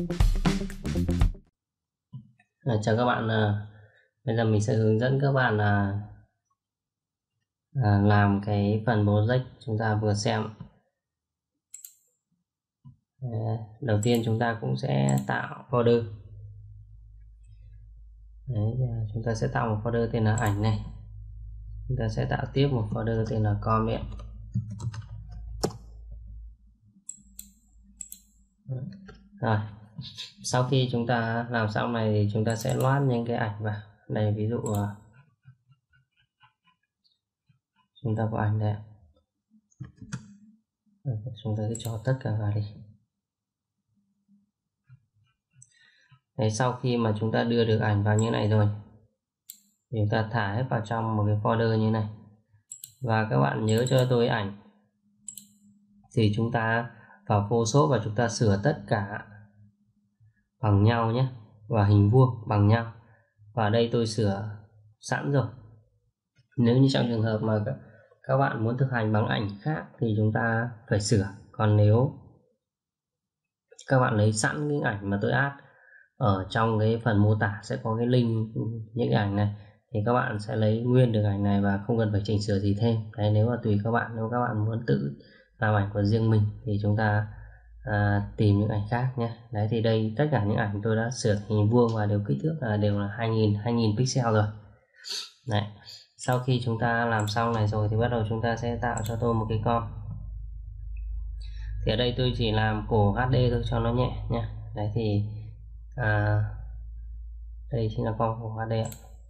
Chào các bạn, bây giờ mình sẽ hướng dẫn các bạn làm cái phần project chúng ta vừa xem. Đầu tiên chúng ta cũng sẽ tạo folder. Chúng ta sẽ tạo một folder tên là ảnh này. Chúng ta sẽ tạo tiếp một folder tên là comment. Rồi, sau khi chúng ta làm xong này thì chúng ta sẽ load những cái ảnh vào đây. Ví dụ chúng ta có ảnh đây, chúng ta cứ cho tất cả vào đi. Đấy, sau khi mà chúng ta đưa được ảnh vào như này rồi thì chúng ta thả hết vào trong một cái folder như này. Và các bạn nhớ cho tôi ảnh thì chúng ta vào Photoshop và chúng ta sửa tất cả bằng nhau nhé, và hình vuông bằng nhau. Và đây tôi sửa sẵn rồi. Nếu như trong trường hợp mà các bạn muốn thực hành bằng ảnh khác thì chúng ta phải sửa. Còn nếu các bạn lấy sẵn những ảnh mà tôi add ở trong cái phần mô tả sẽ có cái link những ảnh này, thì các bạn sẽ lấy nguyên được ảnh này và không cần phải chỉnh sửa gì thêm. Đấy, nếu mà tùy các bạn, nếu các bạn muốn tự làm ảnh của riêng mình thì chúng ta tìm những ảnh khác nhé. Đấy, thì đây tất cả những ảnh tôi đã sửa hình vuông và đều kích thước là đều là 2000 pixel rồi. Đấy, sau khi chúng ta làm xong này rồi thì bắt đầu chúng ta sẽ tạo cho tôi một cái con. Thì ở đây tôi chỉ làm cổ HD thôi cho nó nhẹ nhé. Đấy thì đây chính là con cổ HD ạ.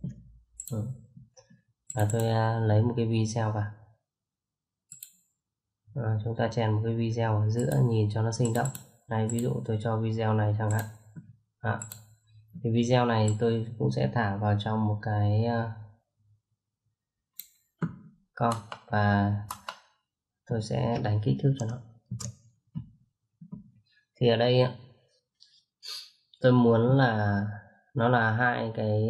Và tôi lấy một cái video vào. Chúng ta chèn một cái video ở giữa nhìn cho nó sinh động. Này, ví dụ tôi cho video này chẳng hạn. Thì video này tôi cũng sẽ thả vào trong một cái con và tôi sẽ đánh kích thước cho nó. Thì ở đây tôi muốn là nó là hai cái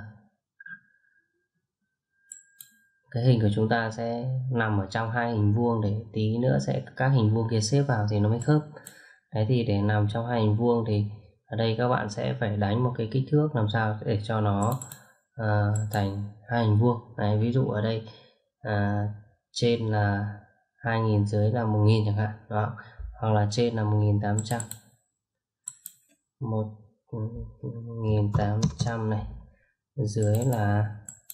hình của chúng ta sẽ nằm ở trong hai hình vuông, để tí nữa sẽ các hình vuông kia xếp vào thì nó mới khớp. Đấy, thì để nằm trong hai hình vuông thì ở đây các bạn sẽ phải đánh một cái kích thước làm sao để cho nó thành hai hình vuông. Đấy, ví dụ ở đây trên là 2000, dưới là 1000 chẳng hạn. Đó, hoặc là trên là 1800, 1800 này, dưới là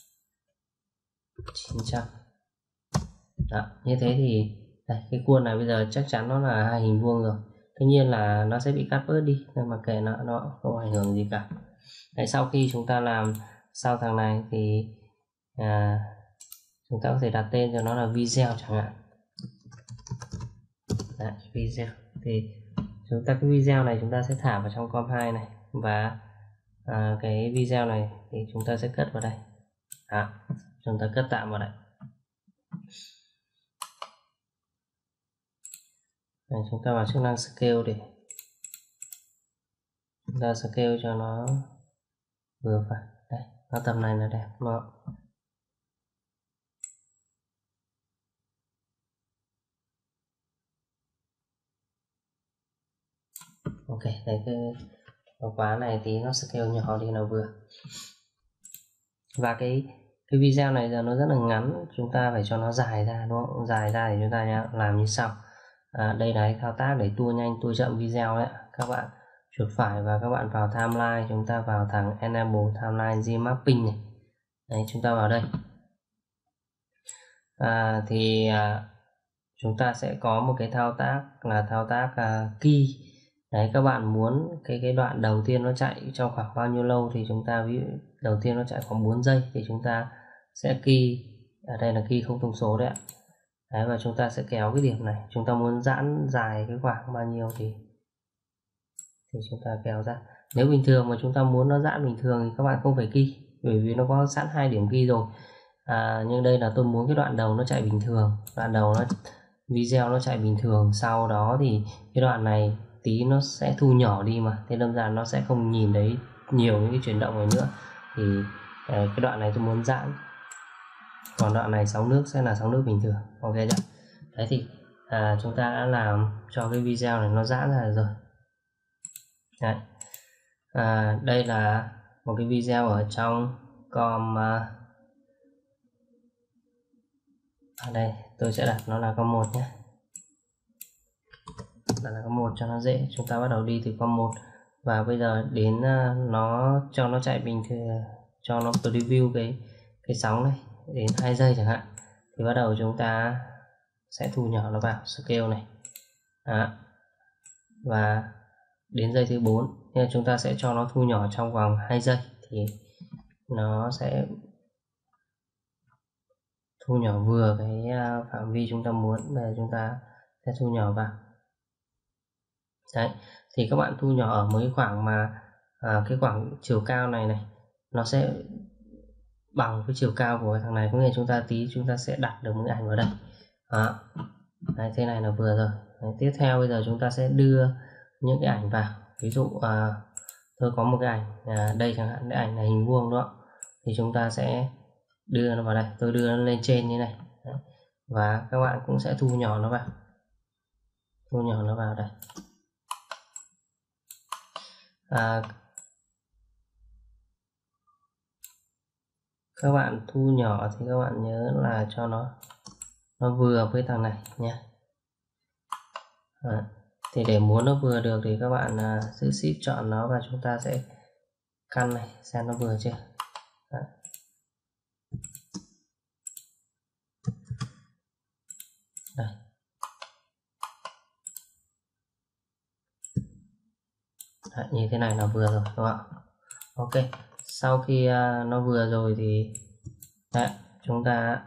900. Đó, như thế thì đây, cái khuôn này bây giờ chắc chắn nó là hai hình vuông rồi. Tuy nhiên là nó sẽ bị cắt bớt đi, nhưng mà kệ nó không ảnh hưởng gì cả. Đấy, sau khi chúng ta làm sau thằng này thì chúng ta có thể đặt tên cho nó là video chẳng hạn. Đấy, video thì chúng ta cái video này chúng ta sẽ thả vào trong comp2 này, và cái video này thì chúng ta sẽ cất vào đây. Chúng ta cất tạm vào đây. Đây, chúng ta vào chức năng scale để chúng ta scale cho nó vừa phải. Đây, nó tầm này là đẹp. Ok, đây cái khóa này tí nó scale nhỏ đi là vừa. Và cái video này giờ nó rất là ngắn, chúng ta phải cho nó dài ra, đúng không? Dài ra thì chúng ta làm như sau. Đây là thao tác để tua nhanh tua chậm video đấy. Các bạn chuột phải và các bạn vào timeline, chúng ta vào thằng enable timeline gmapping này. Đấy, chúng ta vào đây. Chúng ta sẽ có một cái thao tác là thao tác key. Đấy, các bạn muốn cái đoạn đầu tiên nó chạy trong khoảng bao nhiêu lâu thì chúng ta, ví dụ đầu tiên nó chạy khoảng 4 giây thì chúng ta sẽ key, ở đây là key không thông số đấy ạ. Đấy, và chúng ta sẽ kéo cái điểm này, chúng ta muốn giãn dài cái khoảng bao nhiêu thì chúng ta kéo ra. Nếu bình thường mà chúng ta muốn nó giãn bình thường thì các bạn không phải key, bởi vì nó có sẵn hai điểm key rồi. Nhưng đây là tôi muốn cái đoạn đầu nó chạy bình thường, đoạn đầu nó video nó chạy bình thường, sau đó thì cái đoạn này tí nó sẽ thu nhỏ đi mà, thế đâm ra nó sẽ không nhìn thấy nhiều những cái chuyển động này nữa. Thì cái đoạn này tôi muốn giãn, còn đoạn này sóng nước sẽ là sóng nước bình thường. Ok chưa? Đấy thì chúng ta đã làm cho cái video này nó giãn ra rồi. Đấy. Đây là một cái video ở trong com đây tôi sẽ đặt nó là com 1 nhé, đặt là com 1 cho nó dễ. Chúng ta bắt đầu đi từ com 1 và bây giờ đến nó cho nó chạy bình thường, cho nó preview cái sóng này đến 2 giây chẳng hạn, thì bắt đầu chúng ta sẽ thu nhỏ nó vào scale này. Đó. Và đến giây thứ 4 nên chúng ta sẽ cho nó thu nhỏ trong vòng 2 giây thì nó sẽ thu nhỏ vừa cái phạm vi chúng ta muốn. Bây chúng ta sẽ thu nhỏ vào. Đấy, thì các bạn thu nhỏ ở một cái khoảng mà cái khoảng chiều cao này nó sẽ bằng với chiều cao của thằng này, có nghĩa là chúng ta sẽ đặt được một cái ảnh vào đây. Đó. Đấy, thế này là vừa rồi. Đấy, tiếp theo bây giờ chúng ta sẽ đưa những cái ảnh vào. Ví dụ tôi có một cái ảnh đây chẳng hạn, cái ảnh là hình vuông đó, thì chúng ta sẽ đưa nó vào đây. Tôi đưa nó lên trên như này. Đấy. Và các bạn cũng sẽ thu nhỏ nó vào, đây. Các bạn thu nhỏ thì các bạn nhớ là cho nó vừa với thằng này nhé. Thì để muốn nó vừa được thì các bạn giữ shift chọn nó và chúng ta sẽ căn này xem nó vừa chưa. Đây. Đấy, như thế này là vừa rồi các bạn. Ok, sau khi nó vừa rồi thì đấy, chúng ta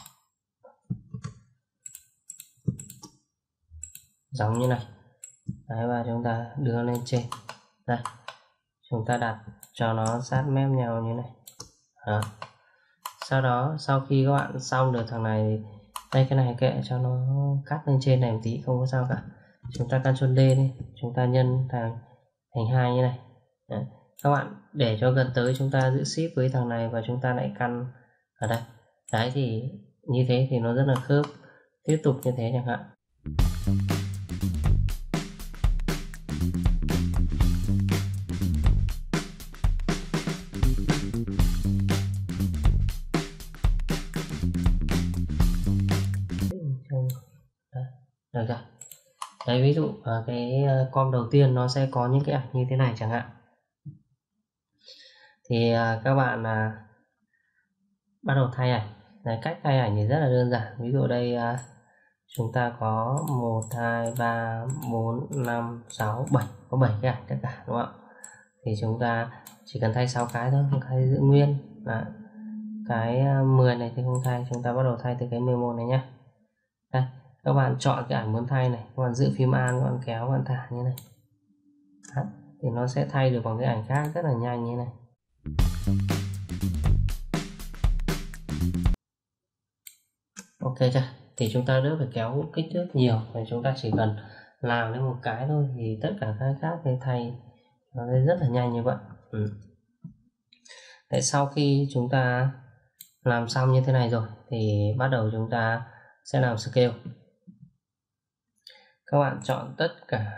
giống như này. Đấy, và chúng ta đưa lên trên đây, chúng ta đặt cho nó sát mép nhau như này. Đó. Sau đó sau khi các bạn xong được thằng này, đây cái này kệ cho nó cắt lên trên này một tí, không có sao cả. Chúng ta Ctrl D đi, chúng ta nhân thành 2 như này. Đấy. Các bạn để cho gần tới chúng ta giữ shift với thằng này và chúng ta lại căn ở đây. Đấy, thì như thế thì nó rất là khớp. Tiếp tục như thế chẳng hạn. Được chưa? Đấy, ví dụ cái com đầu tiên nó sẽ có những cái ảnh như thế này chẳng hạn, thì các bạn bắt đầu thay ảnh. Đấy, cách thay ảnh thì rất là đơn giản. Ví dụ đây chúng ta có 1 2 3 4 5 6 7, có 7 cái ảnh tất cả, đúng không ạ? Thì chúng ta chỉ cần thay 6 cái thôi, một cái giữ nguyên. Cái 10 này thì không thay, chúng ta bắt đầu thay từ cái 11 này nhé. Đây, các bạn chọn cái ảnh muốn thay này, các bạn giữ phím Alt, các bạn kéo, các bạn thả như này. Đó, thì nó sẽ thay được bằng cái ảnh khác rất là nhanh như này. Ok chưa? Thì chúng ta đỡ phải kéo kích thước nhiều, và chúng ta chỉ cần làm đến một cái thôi thì tất cả các khác thì thay nó sẽ rất là nhanh như vậy. Đấy, sau khi chúng ta làm xong như thế này rồi thì bắt đầu chúng ta sẽ làm scale. Các bạn chọn tất cả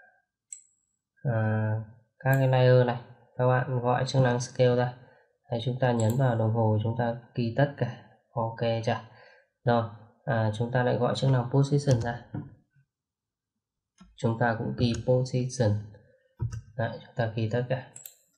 các cái layer này, các bạn gọi chức năng scale ra. Đấy, chúng ta nhấn vào đồng hồ, chúng ta key tất cả. Ok chưa? Rồi, chúng ta lại gọi chức năng position ra. Chúng ta cũng key position. Đấy, chúng ta key tất cả.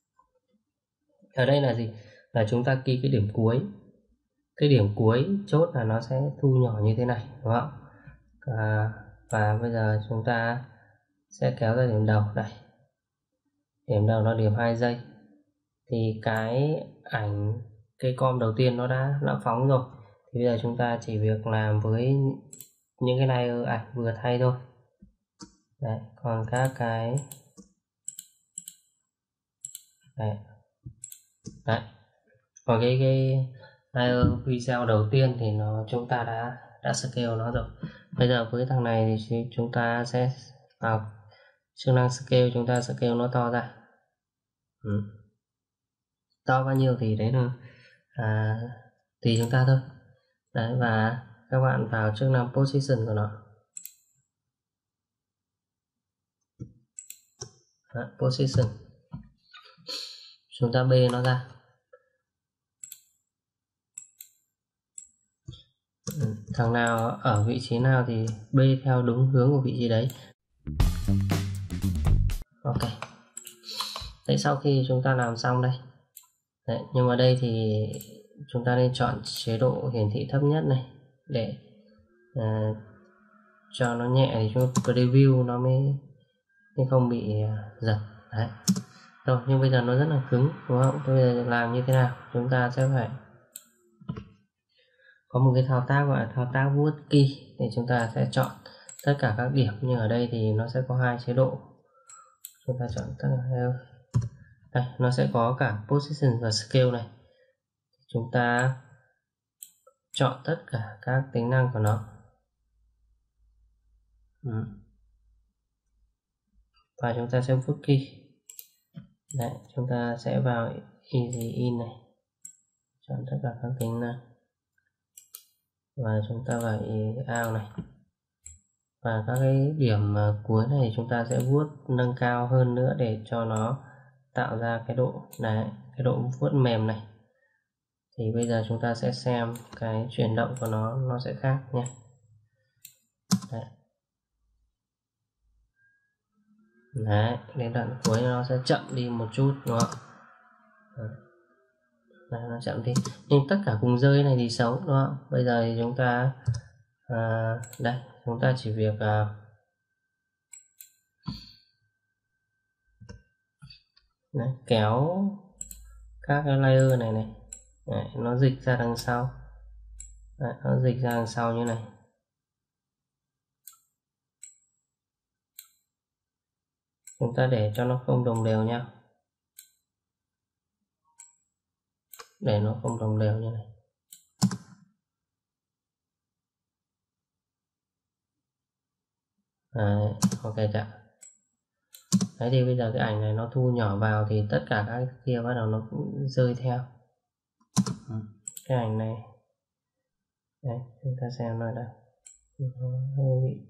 Ở đây là gì? Là chúng ta key cái điểm cuối. Cái điểm cuối chốt là nó sẽ thu nhỏ như thế này, đúng không? Và bây giờ chúng ta sẽ kéo ra điểm đầu đây. Điểm đầu nó điểm 2 giây. Thì cái ảnh, cái com đầu tiên nó đã phóng rồi. Thì bây giờ chúng ta chỉ việc làm với những cái này ảnh vừa thay thôi. Đấy, còn các cái đấy. Còn cái layer video đầu tiên thì chúng ta đã scale nó rồi. Bây giờ với thằng này thì chúng ta sẽ vào chức năng scale, chúng ta scale nó to ra. To bao nhiêu thì đấy là tùy chúng ta thôi. Đấy, và các bạn vào chức năng position của nó. Position, chúng ta bê nó ra. Thằng nào ở vị trí nào thì bê theo đúng hướng của vị trí đấy. Ok. Đấy, sau khi chúng ta làm xong đây. Đấy, nhưng mà đây thì chúng ta nên chọn chế độ hiển thị thấp nhất này để cho nó nhẹ thì chúng ta preview nó mới không bị giật. Đấy. Rồi, nhưng bây giờ nó rất là cứng, đúng không? Bây giờ làm như thế nào? Chúng ta sẽ phải có một cái thao tác gọi là thao tác vuốt key, để chúng ta sẽ chọn tất cả các điểm. Nhưng ở đây thì nó sẽ có hai chế độ. Chúng ta chọn tất cả đây, nó sẽ có cả position và scale này. Chúng ta chọn tất cả các tính năng của nó. Và chúng ta sẽ vuốt key. Đấy, chúng ta sẽ vào easy in này, chọn tất cả các tính năng và chúng ta vào out này, và các cái điểm cuối này chúng ta sẽ vuốt nâng cao hơn nữa để cho nó tạo ra cái độ này, cái độ vuốt mềm này. Thì bây giờ chúng ta sẽ xem cái chuyển động của nó sẽ khác nhé. Đấy. Đấy, đến đoạn cuối nó sẽ chậm đi một chút, đúng không? Đấy, nó chậm đi, nhưng tất cả cùng rơi này thì xấu, đúng không? Bây giờ thì chúng ta đây, chúng ta chỉ việc đấy, kéo các cái layer này này. Đấy, nó dịch ra đằng sau. Đấy, nó dịch ra đằng sau như này. Chúng ta để cho nó không đồng đều nhau, để nó không đồng đều như này. Đấy, ok chưa? Đấy, thì bây giờ cái ảnh này nó thu nhỏ vào thì tất cả các kia bắt đầu nó cũng rơi theo. Cái ảnh này, đấy, chúng ta xem nó đây, nó hơi bị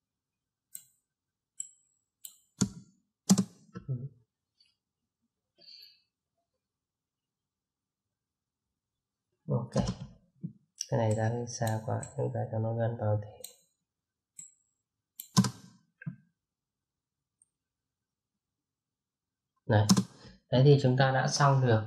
ok. Cái này ra hơi xa quá, chúng ta cho nó gần vào thì này. Đấy, thì chúng ta đã xong được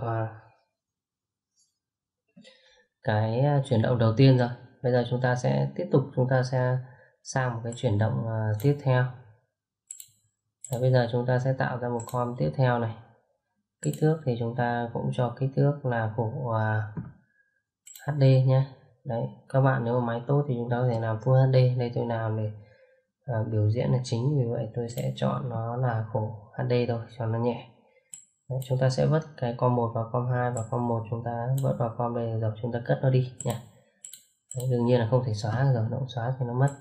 cái chuyển động đầu tiên rồi. Bây giờ chúng ta sẽ tiếp tục, chúng ta sẽ sang một cái chuyển động tiếp theo. Đấy, bây giờ chúng ta sẽ tạo ra một form tiếp theo này. Kích thước thì chúng ta cũng cho kích thước là của HD nhé. Đấy, các bạn nếu mà máy tốt thì chúng ta có thể làm Full HD. Đây tôi làm để biểu diễn là chính, vì vậy tôi sẽ chọn nó là khổ HD thôi cho nó nhẹ. Đấy, chúng ta sẽ vứt cái com 1 vào com 2 và com 1 chúng ta vứt vào com đây rồi chúng ta cất nó đi nha. Đấy, đương nhiên là không thể xóa rồi, nó xóa thì nó mất.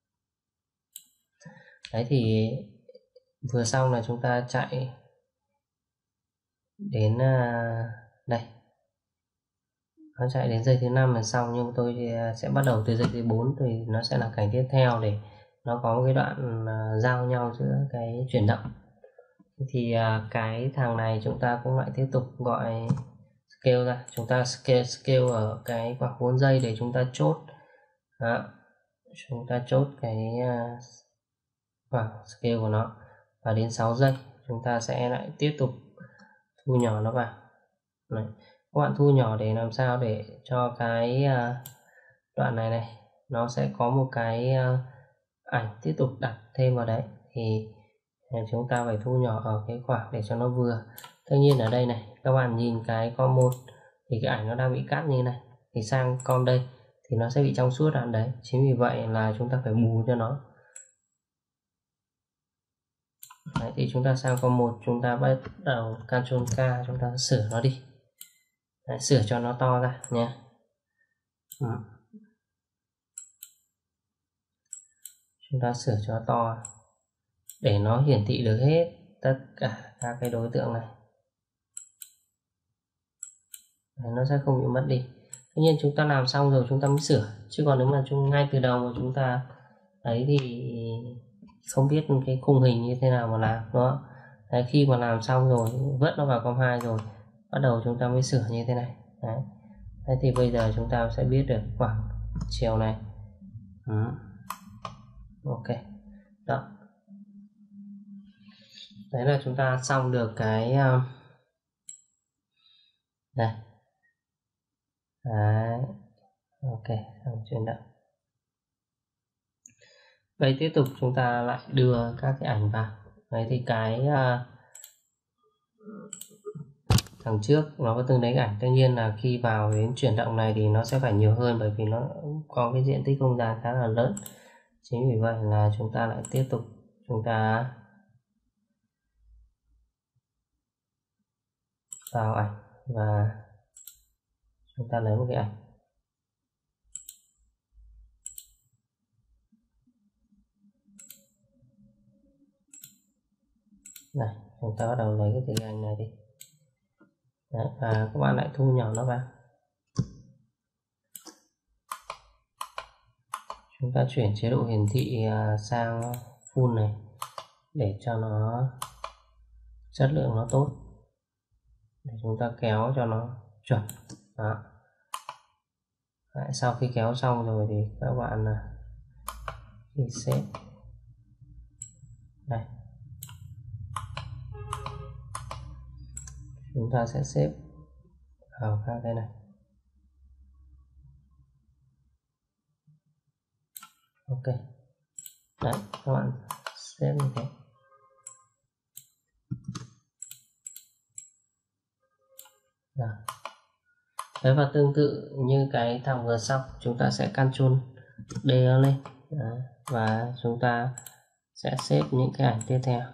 Đấy, thì vừa xong là chúng ta chạy đến đây, nó chạy đến giây thứ 5 là xong, nhưng tôi sẽ bắt đầu từ giây thứ 4 thì nó sẽ là cảnh tiếp theo để nó có một cái đoạn giao nhau giữa cái chuyển động. Thì cái thằng này chúng ta cũng lại tiếp tục gọi scale ra, chúng ta scale ở cái khoảng 4 giây để chúng ta chốt. Đó, chúng ta chốt cái khoảng scale của nó, và đến 6 giây chúng ta sẽ lại tiếp tục thu nhỏ nó vào. Đấy, các bạn thu nhỏ để làm sao để cho cái đoạn này này nó sẽ có một cái ảnh tiếp tục đặt thêm vào đấy, thì chúng ta phải thu nhỏ ở cái khoảng để cho nó vừa. Tất nhiên ở đây này, các bạn nhìn cái com 1 thì cái ảnh nó đang bị cắt như này, thì sang com đây thì nó sẽ bị trong suốt đoạn đấy. Chính vì vậy là chúng ta phải bù cho nó. Đấy, thì chúng ta sang com 1, chúng ta bắt đầu Ctrl K, chúng ta sửa nó đi. Đấy, sửa cho nó to ra nhé. Chúng ta sửa cho nó to để nó hiển thị được hết tất cả các cái đối tượng này. Đấy, nó sẽ không bị mất đi. Tuy nhiên chúng ta làm xong rồi chúng ta mới sửa, chứ còn nếu mà ngay từ đầu mà chúng ta ấy thì không biết cái khung hình như thế nào mà làm đó. Đấy, khi mà làm xong rồi vớt nó vào com2 rồi bắt đầu chúng ta mới sửa như thế này. Đấy. Thế thì bây giờ chúng ta sẽ biết được khoảng chiều này. Ok, đó, đấy là chúng ta xong được cái đây. Đấy. Ok, xong chuyển động. Vậy tiếp tục chúng ta lại đưa các cái ảnh vào. Đấy thì cái thằng trước nó có từng đấy ảnh, tất nhiên là khi vào đến chuyển động này thì nó sẽ phải nhiều hơn, bởi vì nó có cái diện tích không gian khá là lớn. Chính vì vậy là chúng ta lại tiếp tục chúng ta vào ảnh và chúng ta lấy một cái ảnh này, chúng ta bắt đầu lấy cái hình ảnh này đi. Đấy, và các bạn lại thu nhỏ nó vào. Chúng ta chuyển chế độ hiển thị sang full này để cho nó chất lượng nó tốt, để chúng ta kéo cho nó chuẩn. Đó. Đấy, sau khi kéo xong rồi thì các bạn khi xếp đây, chúng ta sẽ xếp vào các cái này. Ok, đấy, các bạn xếp như thế. Rồi. Đấy, và tương tự như cái thằng vừa xong, chúng ta sẽ Ctrl D nó lên. Đấy, và chúng ta sẽ xếp những cái ảnh tiếp theo.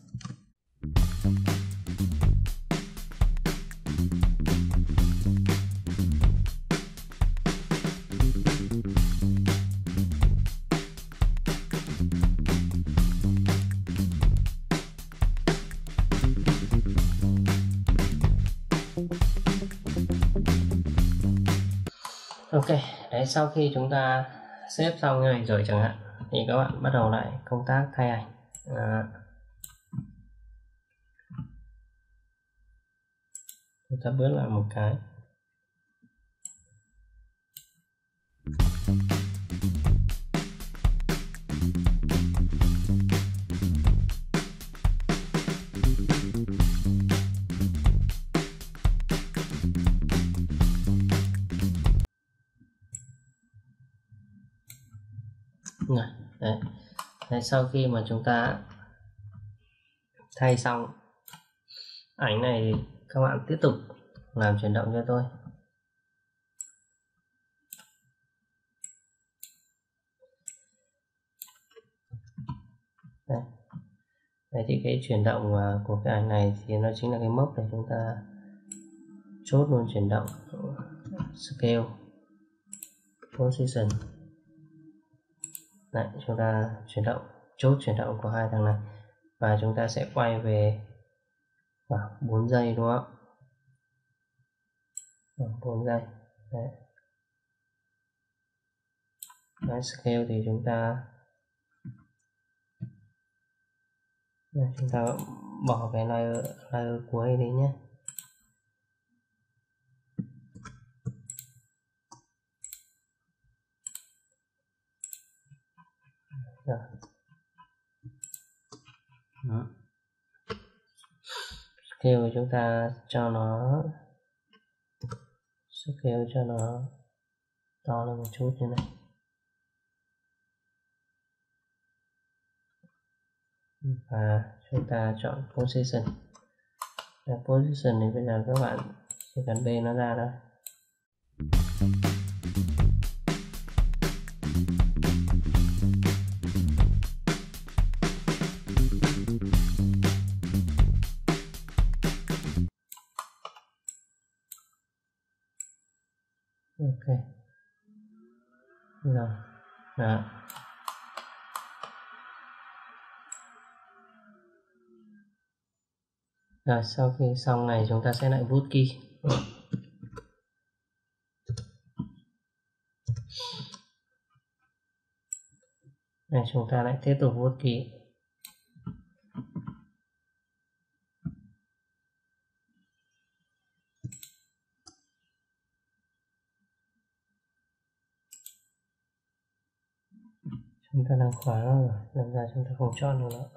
Ok, đấy, sau khi chúng ta xếp xong như này rồi chẳng hạn, thì các bạn bắt đầu lại công tác thay ảnh. Chúng ta bước lại một cái. Đấy. Đấy, sau khi mà chúng ta thay xong ảnh này, các bạn tiếp tục làm chuyển động cho tôi. Đấy. Đấy thì cái chuyển động của cái ảnh này thì nó chính là cái mốc để chúng ta chốt luôn chuyển động. Scale, position. Đấy, chúng ta chuyển động, chốt chuyển động của hai thằng này, và chúng ta sẽ quay về khoảng 4 giây đúng không? Khoảng 4 giây. Đấy. Đấy, scale thì chúng ta bỏ cái layer cuối đi nhé. Rồi. Đó. Scale chúng ta cho nó scale cho nó to lên một chút như này, và chúng ta chọn position. Position thì bây giờ các bạn chỉ cần B nó ra thôi. Ok, rồi. Đó. Rồi, sau khi xong này chúng ta sẽ lại vuốt key. Này, chúng ta lại tiếp tục vuốt key. Chúng ta đang khóa nó rồi, nên ra chúng ta không chọn được nữa.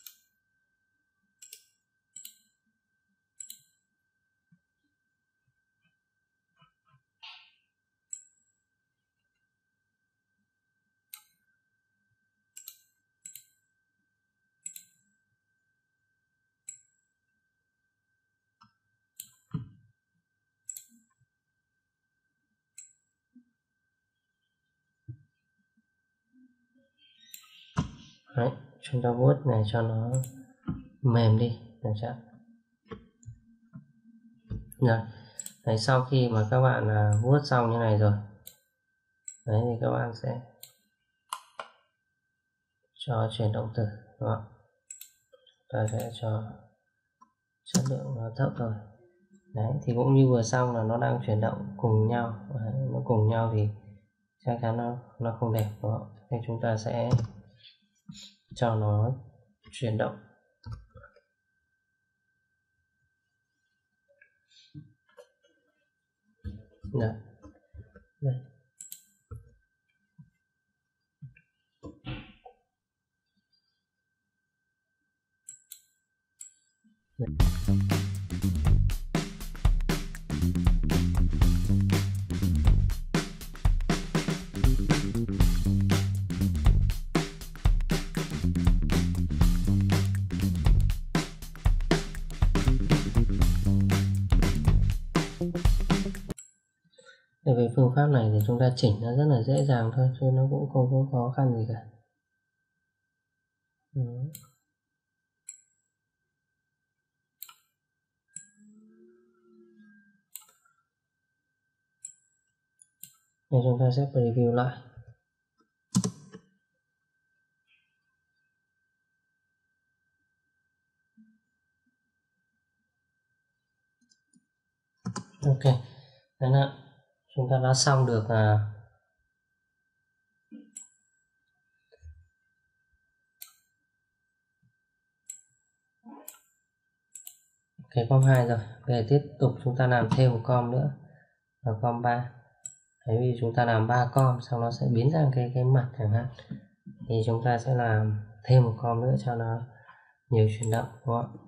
Đấy, chúng ta vuốt này cho nó mềm đi được chưa? Rồi. Đấy, sau khi mà các bạn vuốt xong như này rồi, đấy thì các bạn sẽ cho chuyển động thử, đúng không? Ta sẽ cho chất lượng nó thấp thôi. Đấy thì cũng như vừa xong là nó đang chuyển động cùng nhau. Đấy, nó cùng nhau thì chắc chắn nó không đẹp, đúng không? Thì chúng ta sẽ cho nó chuyển động. Đấy. Đây. Đấy. Về phương pháp này thì chúng ta chỉnh nó rất là dễ dàng thôi, chứ nó cũng không có khó khăn gì cả. Nên chúng ta sẽ preview lại. Ok, đấy là chúng ta đã xong được cái com 2 rồi. Về tiếp tục chúng ta làm thêm một com nữa là com 3. Đấy, vì chúng ta làm 3 com xong nó sẽ biến ra cái mặt chẳng hạn, thì chúng ta sẽ làm thêm một com nữa cho nó nhiều chuyển động, đúng không?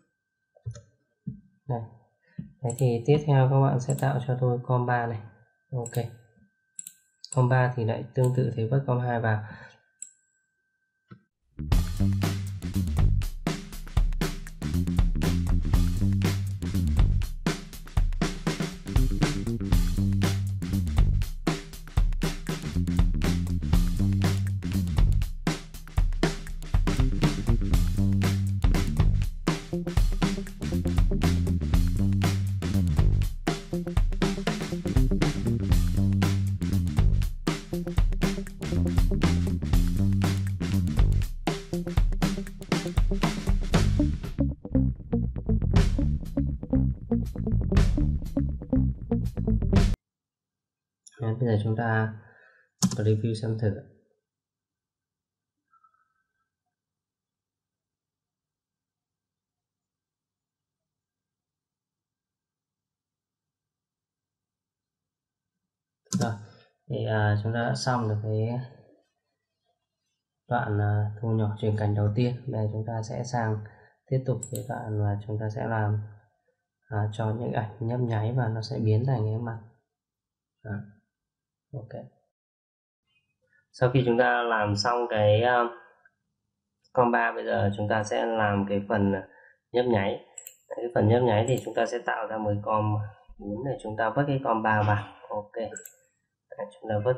Đây. Đấy thì tiếp theo các bạn sẽ tạo cho tôi com 3 này. Ok, com 3 thì lại tương tự thế, vớt com 2 vào. Đấy, bây giờ chúng ta review xem thử. Rồi, thì chúng ta đã xong được cái đoạn thu nhỏ chuyển cảnh đầu tiên. Đây chúng ta sẽ sang tiếp tục cái đoạn mà chúng ta sẽ làm cho những ảnh nhấp nháy và nó sẽ biến thành cái mặt. Ok, sau khi chúng ta làm xong cái com 3, bây giờ chúng ta sẽ làm cái phần nhấp nháy. Cái phần nhấp nháy thì chúng ta sẽ tạo ra 10 com 4 để chúng ta vớt cái com 3 vào. Ok, chúng ta vớt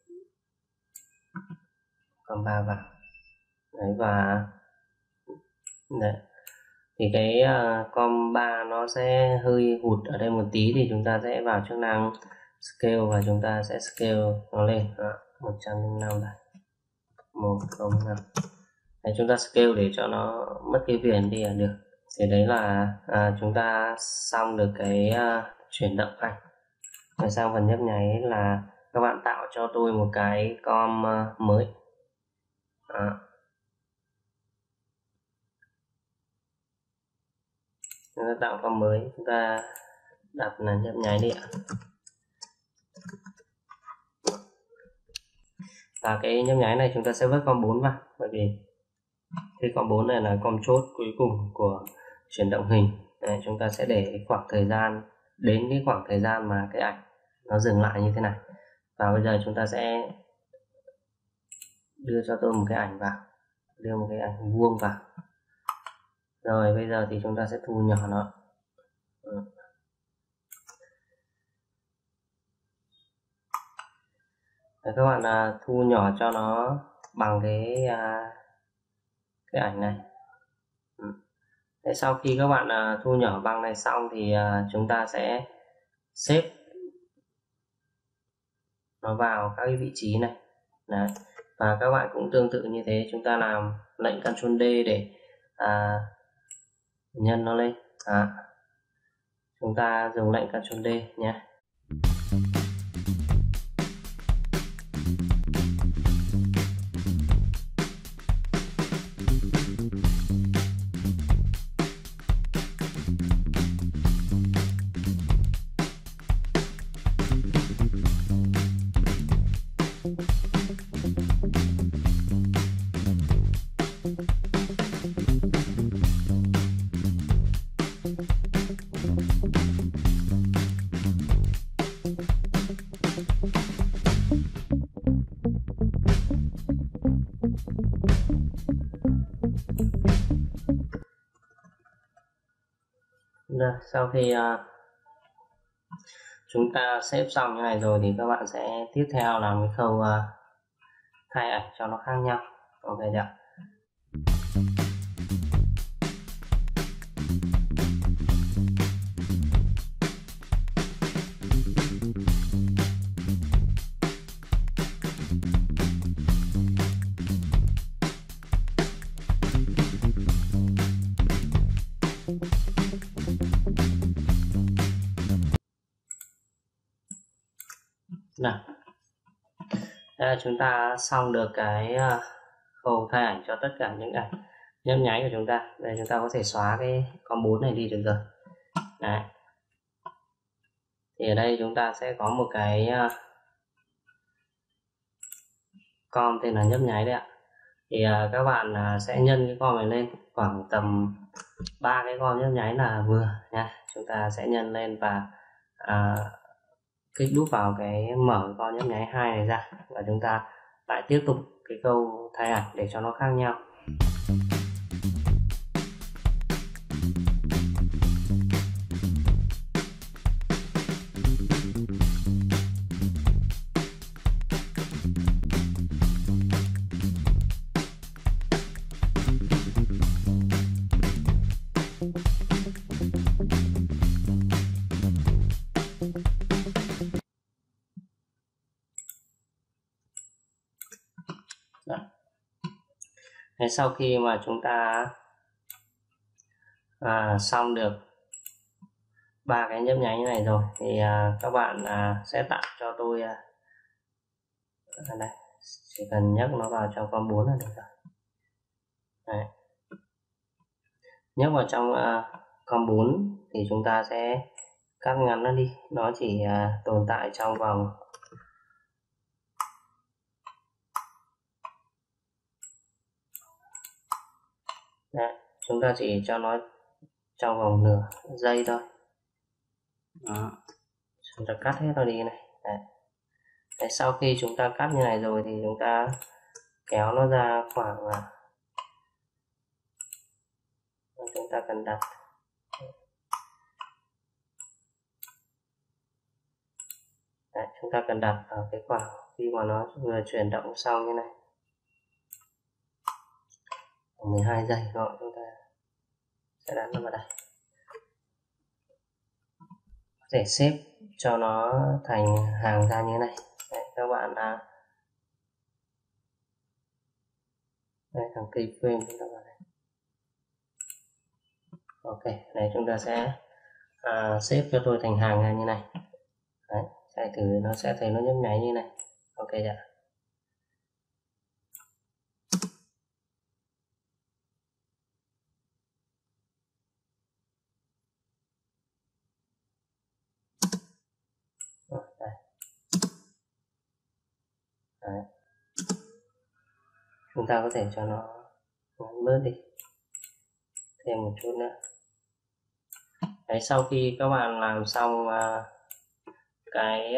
com 3 vào. Đấy, và đấy, thì cái com 3 nó sẽ hơi hụt ở đây một tí, thì chúng ta sẽ vào chức năng scale và chúng ta sẽ scale nó lên 105 này, 105. Đấy, chúng ta scale để cho nó mất cái viền đi là được. Thì đấy là chúng ta xong được cái chuyển động ảnh. Rồi sang phần nhấp nháy là các bạn tạo cho tôi một cái com mới. Chúng ta tạo com mới, chúng ta đặt là nhấp nháy đi ạ. Và cái nhấp nháy này chúng ta sẽ vớt com 4 vào, bởi vì cái com 4 này là com chốt cuối cùng của chuyển động hình. Đấy, chúng ta sẽ để khoảng thời gian đến cái khoảng thời gian mà cái ảnh nó dừng lại như thế này. Và bây giờ chúng ta sẽ đưa cho tôi một cái ảnh vào, đưa một cái ảnh vuông vào. Rồi bây giờ thì chúng ta sẽ thu nhỏ nó. Đấy, các bạn thu nhỏ cho nó bằng cái ảnh này. Thế sau khi các bạn thu nhỏ bằng này xong thì chúng ta sẽ xếp nó vào các cái vị trí này. Đấy. Và các bạn cũng tương tự như thế, chúng ta làm lệnh Ctrl D để nhân nó lên. Chúng ta dùng lệnh Ctrl D nhé. Sau khi chúng ta xếp xong như này rồi thì các bạn sẽ tiếp theo làm cái khâu thay ảnh cho nó khác nhau. Ok chưa? Nào, chúng ta xong được cái khâu thay ảnh cho tất cả những ảnh nhấp nháy của chúng ta. Đây, chúng ta có thể xóa cái com 4 này đi được rồi. Đấy. Thì ở đây chúng ta sẽ có một cái com tên là nhấp nháy đấy ạ. Thì các bạn sẽ nhân cái com này lên khoảng tầm 3 cái com nhấp nháy là vừa nha. Chúng ta sẽ nhân lên và kích đúp vào cái mở con nhấp nháy 2 này ra, và chúng ta lại tiếp tục cái câu thay ảnh để cho nó khác nhau. Thế sau khi mà chúng ta xong được 3 cái nhấp nháy như này rồi thì các bạn sẽ tạo cho tôi đây, chỉ cần nhấc nó vào trong com 4 là được rồi. Đấy. Nhấc vào trong com 4 thì chúng ta sẽ cắt ngắn nó đi, nó chỉ tồn tại trong vòng đấy, chúng ta chỉ cho nó trong vòng nửa giây thôi. Đó. Chúng ta cắt hết nó đi này. Đấy. Đấy, sau khi chúng ta cắt như này rồi thì chúng ta kéo nó ra khoảng chúng ta cần đặt đấy, chúng ta cần đặt ở cái khoảng khi mà nó vừa chuyển động xong như này 12 giây rồi chúng ta sẽ đặt nó vào đây. Có thể xếp cho nó thành hàng ra như này. Đấy, các bạn đây, thằng keyframe chúng ta vào đây. Ok, này chúng ta sẽ xếp cho tôi thành hàng ra như này. Đấy, chạy thử nó sẽ thấy nó nhấp nháy như này. Ok chưa? Rồi, đây. Đấy. chúng ta có thể cho nó ngắn bớt đi thêm một chút nữa. Đấy, sau khi các bạn làm xong cái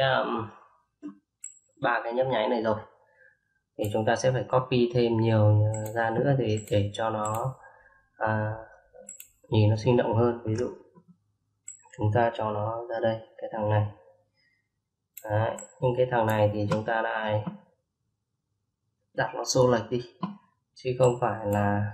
ba cái nhấp nháy này rồi thì chúng ta sẽ phải copy thêm nhiều ra nữa để cho nó nhìn nó sinh động hơn. Ví dụ chúng ta cho nó ra đây, cái thằng này. Đấy, nhưng cái thằng này thì chúng ta lại đặt nó xô lệch đi, chứ không phải là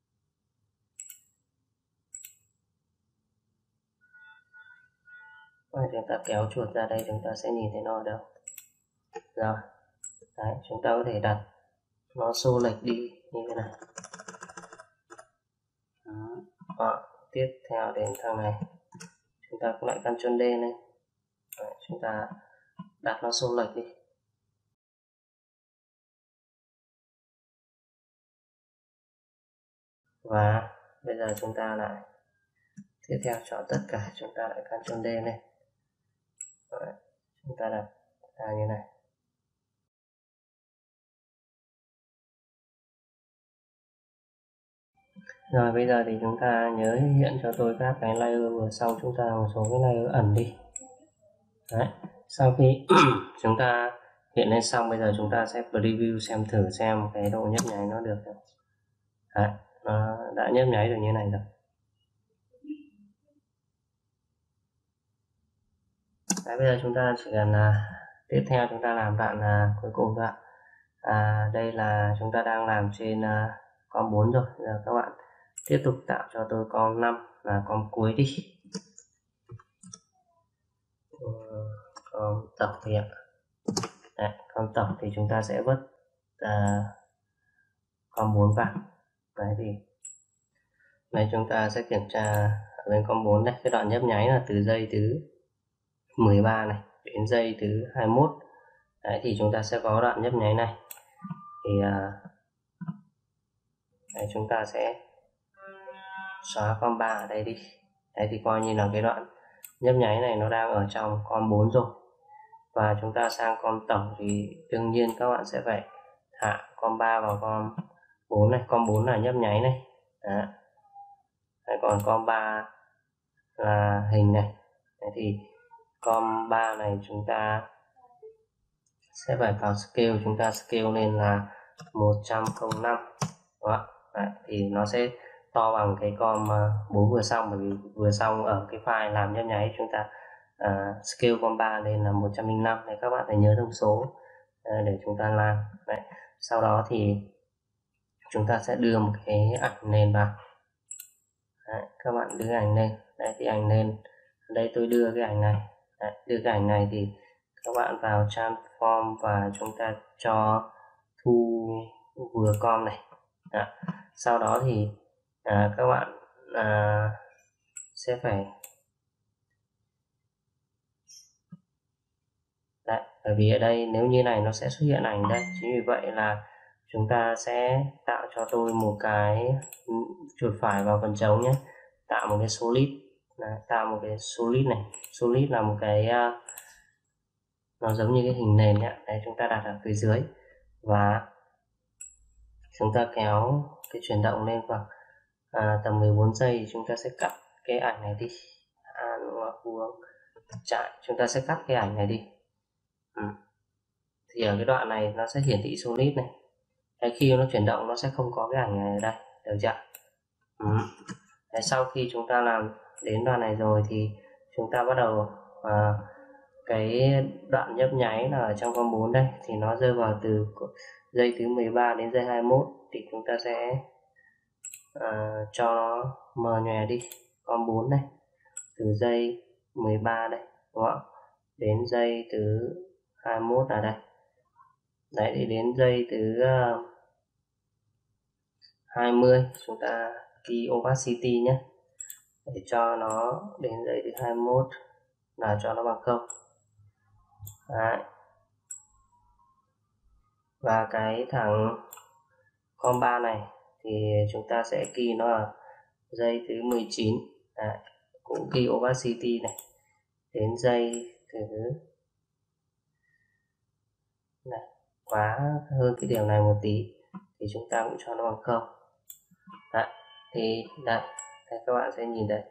chúng ta kéo chuột ra đây chúng ta sẽ nhìn thấy nó ở đâu. Rồi, đấy, chúng ta có thể đặt nó xô lệch đi như thế này. Đó, tiếp theo đến thằng này chúng ta cũng lại Ctrl D lên. Đấy, chúng ta đặt nó xô lệch đi. Và bây giờ chúng ta lại tiếp theo chọn tất cả, chúng ta lại Ctrl D lên. Đấy, chúng ta đặt ra như này. Rồi bây giờ thì chúng ta nhớ hiện cho tôi các cái layer vừa xong, chúng ta một số cái layer ẩn đi. Đấy, sau khi chúng ta hiện lên xong, bây giờ chúng ta sẽ preview xem thử xem cái độ nhấp nháy nó được không. Đấy, nó đã nhấp nháy được như này rồi. Đấy, bây giờ chúng ta chỉ cần tiếp theo chúng ta làm đoạn cuối cùng thôi ạ. Đây là chúng ta đang làm trên com 4 rồi. Giờ các bạn tiếp tục tạo cho tôi com 5 là com cuối đi. Com tổng thì ạ. Đấy, com tổng thì chúng ta sẽ vứt com 4 vào. Đấy thì này chúng ta sẽ kiểm tra ở bên com 4 đây, cái đoạn nhấp nháy là từ giây thứ 13 này đến giây thứ 21. Đấy thì chúng ta sẽ có đoạn nhấp nháy này. Thì đấy, chúng ta sẽ xóa com 3 ở đây đi. Đấy thì coi như là cái đoạn nhấp nháy này nó đang ở trong com 4 rồi. Và chúng ta sang com tổng thì đương nhiên các bạn sẽ phải hạ com 3 vào com 4 này. Com 4 là nhấp nháy này. Đấy. Đấy, còn com 3 là hình này. Đấy thì com 3 này chúng ta sẽ phải vào scale, chúng ta scale lên là 105. Đó. Đấy, thì nó sẽ to bằng cái com 4 vừa xong, bởi vì vừa xong ở cái file làm nhấp nháy chúng ta scale com 3 lên là 105. Đấy, các bạn phải nhớ thông số để chúng ta làm. Đấy. Sau đó thì chúng ta sẽ đưa một cái ảnh nền vào. Đấy, các bạn đưa ảnh lên. Đấy thì ảnh nền, đây tôi đưa cái ảnh này. Đấy, đưa cái ảnh này thì các bạn vào transform và chúng ta cho thu vừa com này. Đấy. Sau đó thì các bạn sẽ phải đấy, bởi vì ở đây nếu như này nó sẽ xuất hiện ảnh đây, chính vì vậy là chúng ta sẽ tạo cho tôi một cái chuột phải vào phần trống nhé, tạo một cái solid. Đấy, tạo một cái solid này. Solid là một cái nó giống như cái hình nền nhé. Đấy, chúng ta đặt ở phía dưới và chúng ta kéo cái chuyển động lên khoảng tầm 14 giây. Chúng ta sẽ cắt cái ảnh này đi. Chúng ta sẽ cắt cái ảnh này đi. Thì ở cái đoạn này nó sẽ hiển thị solid này. Khi nó chuyển động nó sẽ không có cái ảnh này ở đây, được chưa? Đấy, sau khi chúng ta làm đến đoạn này rồi thì chúng ta bắt đầu cái đoạn nhấp nháy là ở trong com 4 đây thì nó rơi vào từ giây thứ 13 đến giây 21 thì chúng ta sẽ cho nó mờ nhòe đi com 4 đây, từ giây 13 đây, đúng không? Đến giây thứ 21 ở đây. Đấy thì đến giây thứ 20 chúng ta key opacity nhé, để cho nó đến giây thứ 21 là cho nó bằng 0. Đấy. Và cái thằng com 3 này thì chúng ta sẽ key nó ở giây thứ 19. Đấy. Cũng key opacity này đến giây thứ này, quá hơn cái điều này một tí. thì chúng ta cũng cho nó bằng 0. Đấy, thì đây các bạn sẽ nhìn thấy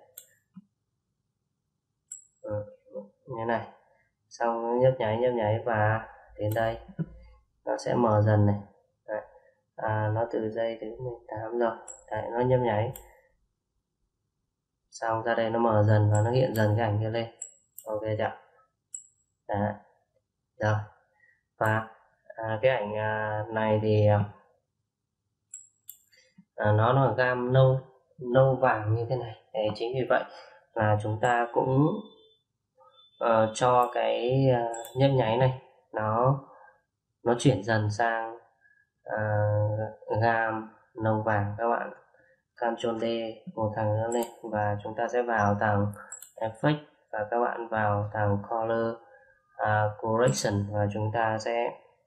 như này, xong nhấp nháy và đến đây nó sẽ mở dần này. Đấy. Nó từ giây thứ 18 rồi. Đấy, nó nhấp nháy xong ra đây nó mở dần và nó hiện dần cái ảnh kia lên. Ok chưa? Đấy. Rồi, và cái ảnh này thì nó là gam nâu vàng như thế này. Đấy, chính vì vậy là chúng ta cũng cho cái nhấp nháy này nó chuyển dần sang gam nâu vàng các bạn. Ctrl D một thằng nữa lên và chúng ta sẽ vào thằng Effect và các bạn vào thằng Color Correction và chúng ta sẽ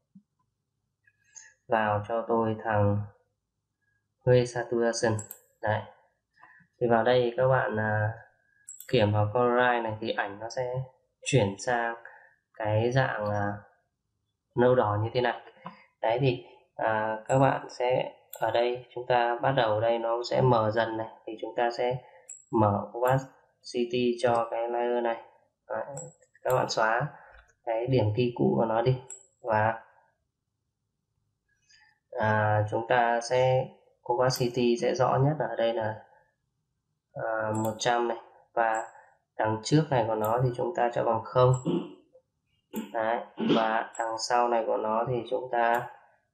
vào cho tôi thằng Hue Saturation. Đấy, thì vào đây các bạn kiểm vào Colorize này thì ảnh nó sẽ chuyển sang cái dạng nâu đỏ như thế này. Đấy, thì các bạn sẽ ở đây chúng ta bắt đầu đây nó sẽ mở dần này, thì chúng ta sẽ mở opacity cho cái layer này. Đấy, các bạn xóa cái điểm key cũ của nó đi và chúng ta sẽ opacity sẽ rõ nhất ở đây là 100 này, và đằng trước này của nó thì chúng ta cho bằng 0. Đấy, và đằng sau này của nó thì chúng ta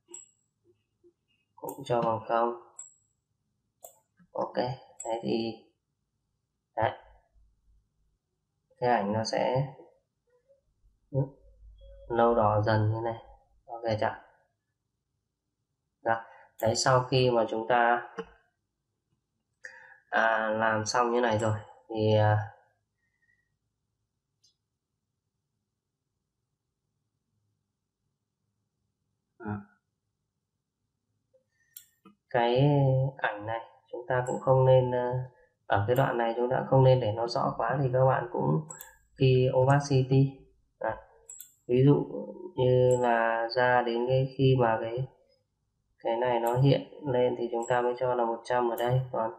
cũng cho bằng 0. Ok, đấy thì đấy, cái ảnh nó sẽ nâu đỏ dần như này. Ok chưa? Đó. Đấy, sau khi mà chúng ta làm xong như này rồi thì cái ảnh này chúng ta cũng không nên ở cái đoạn này chúng ta không nên để nó rõ quá, thì các bạn cũng key opacity. Đấy. Ví dụ như là ra đến cái khi mà cái này nó hiện lên thì chúng ta mới cho là 100 ở đây, còn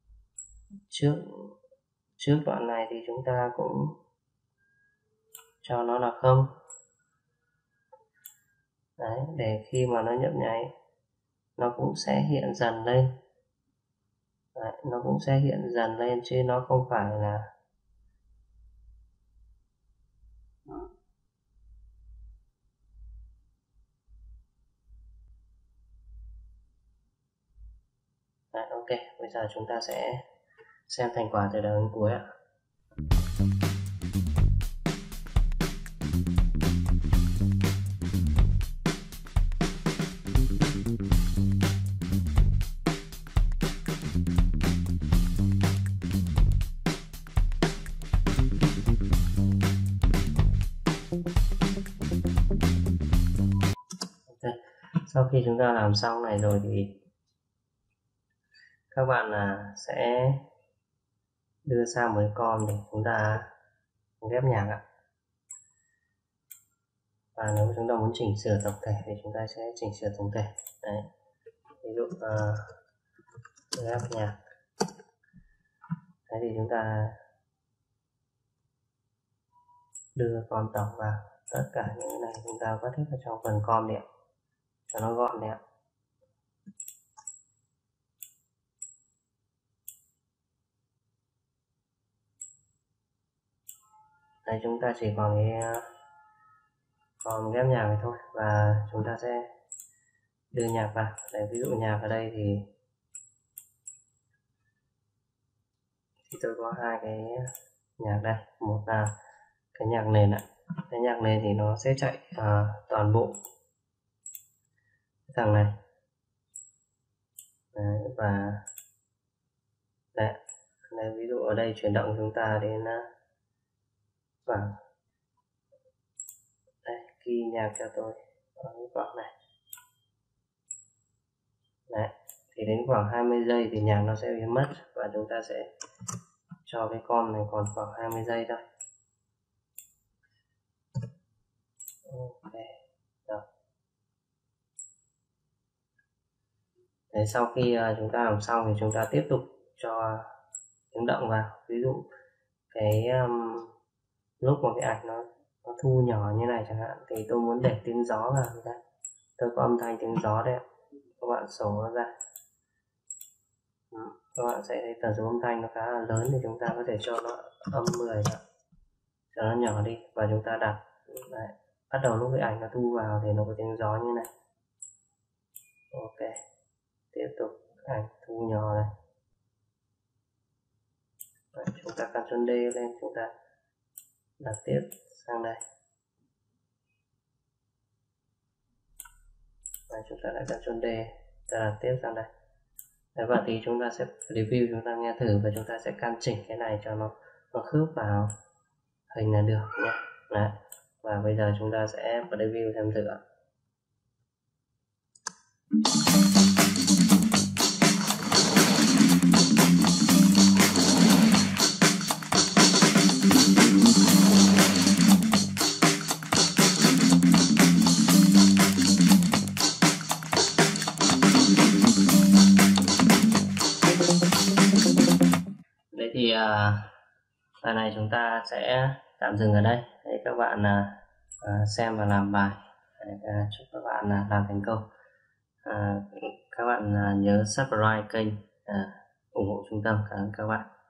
trước đoạn này thì chúng ta cũng cho nó là 0. Đấy, để khi mà nó nhấp nháy nó cũng sẽ hiện dần lên. Đấy, nó cũng sẽ hiện dần lên chứ nó không phải là Đấy, ok, bây giờ chúng ta sẽ xem thành quả từ đầu đến cuối ạ. Sau khi chúng ta làm xong này rồi thì các bạn sẽ đưa sang một cái com để chúng ta ghép nhạc ạ. Và nếu chúng ta muốn chỉnh sửa tổng thể thì chúng ta sẽ chỉnh sửa tổng thể. Đấy, ví dụ ghép nhạc. Thế thì chúng ta đưa com tổng vào, tất cả những cái này chúng ta vắt hết vào trong phần com để cho nó gọn đẹp. Đây, chúng ta chỉ còn cái com ghép nhạc này thôi, và chúng ta sẽ đưa nhạc vào. Để ví dụ nhạc ở đây thì tôi có hai cái nhạc đây, một là cái nhạc nền ạ. Cái nhạc nền thì nó sẽ chạy toàn bộ thằng này. Đấy, và đấy, ví dụ ở đây chuyển động chúng ta đến khoảng đây, key nhạc cho tôi ở cái khoảng này. Đấy, thì đến khoảng 20 giây thì nhạc nó sẽ biến mất và chúng ta sẽ cho cái con này còn khoảng 20 giây thôi. Ok, rồi. Đấy, sau khi chúng ta làm xong thì chúng ta tiếp tục cho tiếng động vào. Ví dụ cái lúc mà cái ảnh nó thu nhỏ như này chẳng hạn, thì tôi muốn để tiếng gió vào đây. Tôi có âm thanh tiếng gió đây, các bạn sổ nó ra. Các bạn sẽ thấy tần số âm thanh nó khá là lớn, thì chúng ta có thể cho nó âm 10 vào, cho nó nhỏ đi, và chúng ta đặt. Đấy, bắt đầu lúc cái ảnh nó thu vào thì nó có tiếng gió như này. Ok, tiếp tục ảnh thu nhỏ này. Đấy, chúng ta Ctrl D lên, chúng ta đặt tiếp sang đây. Đấy, chúng ta lại Ctrl D, ta đặt tiếp sang đây. Đấy, và thì chúng ta sẽ review, chúng ta nghe thử và chúng ta sẽ căn chỉnh cái này cho nó khớp vào hình là được nhé. Đấy. Và bây giờ chúng ta sẽ review xem thử ạ. Đấy thì bài này chúng ta sẽ tạm dừng ở đây. Đấy, các bạn xem và làm bài. Đấy, chúc các bạn làm thành công. Các bạn nhớ subscribe kênh, ủng hộ trung tâm. Cảm ơn các bạn.